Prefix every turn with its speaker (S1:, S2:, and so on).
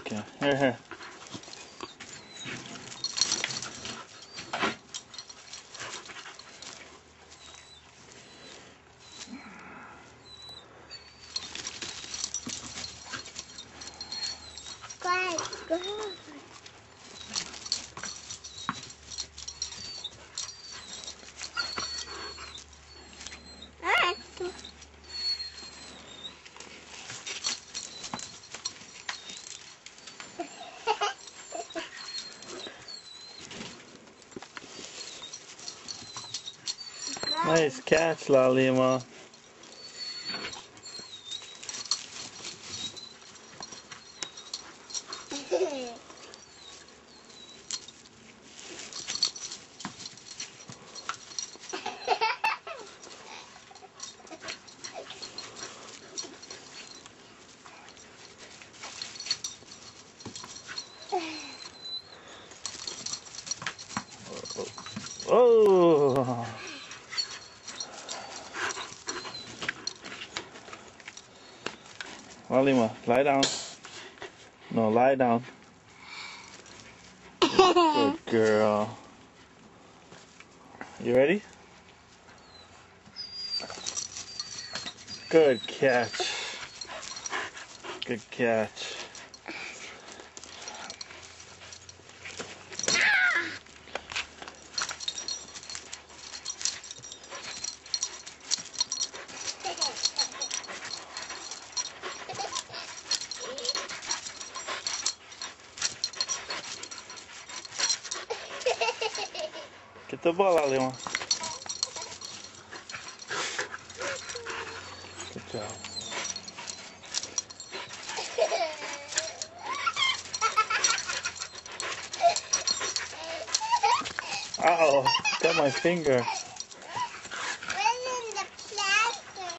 S1: Okay, here.
S2: Go.
S1: Nice catch, Laulima. Oh! Laulima, lie down. No, lie down. Good girl. You ready? Good catch. Good catch. Get the ball, Laulima. Good job. Ow! Got my finger.